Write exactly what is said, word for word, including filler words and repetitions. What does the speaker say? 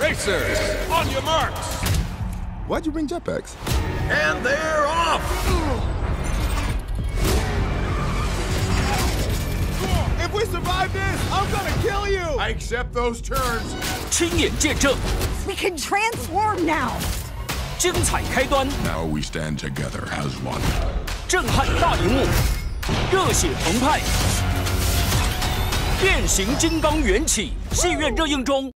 Racers, on your marks. Why'd you bring jetpacks? And they're off. If we survive this, I'm gonna kill you. I accept those terms. 亲眼见证 We can transform now. 精彩开端， Now we stand together as one. 震撼大荧幕，热血澎湃，变形金刚缘起，戏院热映中。